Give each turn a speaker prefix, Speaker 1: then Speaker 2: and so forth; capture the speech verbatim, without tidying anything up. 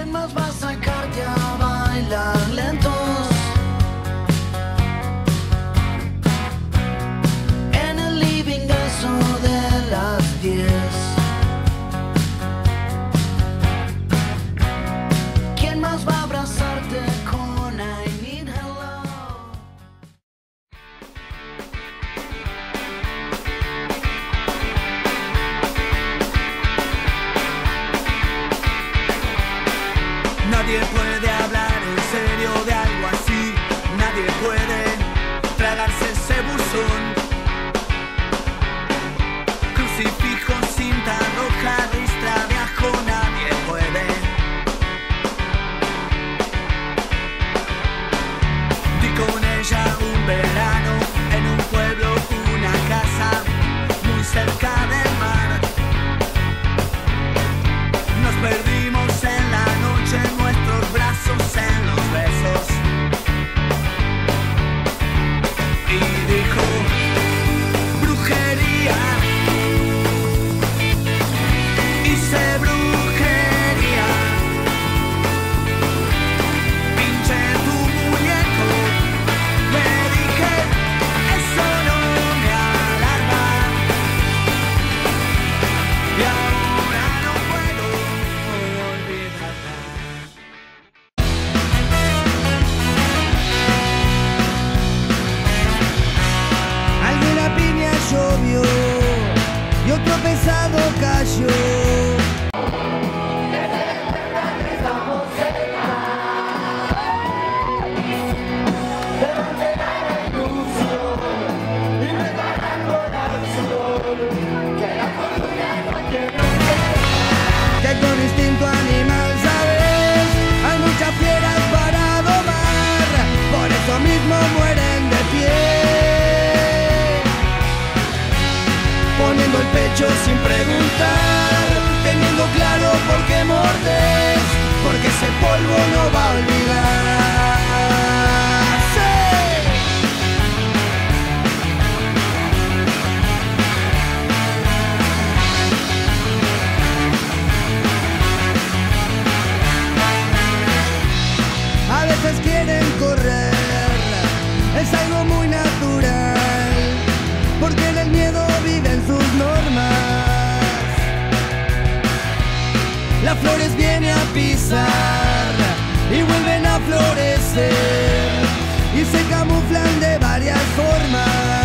Speaker 1: ¿Quién más va a sacarte a bailar lentos? En el living de eso de las diez. ¿Quién más va a abrazarte con I Need Hello?
Speaker 2: Nadie puede hablar en serio de algo así. Nadie puede tragarse ese buzón. Crucifijo, cinta roja, ristra de ajo. Nadie puede. Di con ella un verano en un pueblo, una casa muy cerca del mar. Nos perdimos en la noche, en nuestros brazos, en los besos. Y dijo, brujería. Hice brujería. Pinché tu muñeco. Le dije, eso no me alarma. Y ahora no puedo olvidarla.
Speaker 3: Alguna piña llovió y otro pesado cayó. Que con instinto animal, ¿sabes? Hay muchas fieras para domar, por eso mismo mueren de pie, poniendo el pecho sin preguntar, teniendo claro por qué mordes, porque ese polvo no va a olvidar. A veces quieren correr, es algo muy natural, porque en el miedo viven sus normas. Las flores vienen a pisar y vuelven a florecer, y se camuflan de varias formas.